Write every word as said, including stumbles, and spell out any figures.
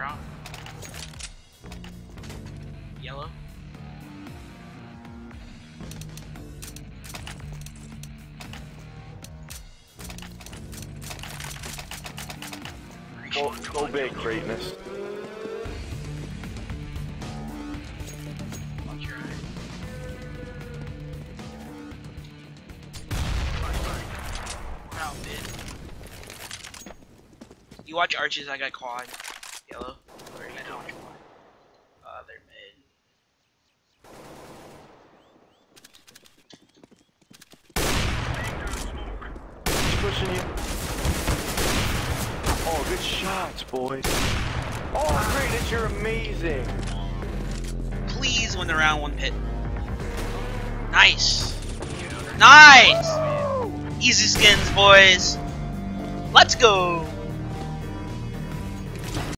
drop. Yellow. Go, go big, greatness. Watch your eye. We're out mid. You watch arches, I got quad. Yellow. Or you don't watch quad. Uh, they're mid. He's pushing you. Oh, good shots, boys. Oh, greatness, you're amazing. Please win the round one pit. Nice. Nice. Easy skins, boys. Let's go.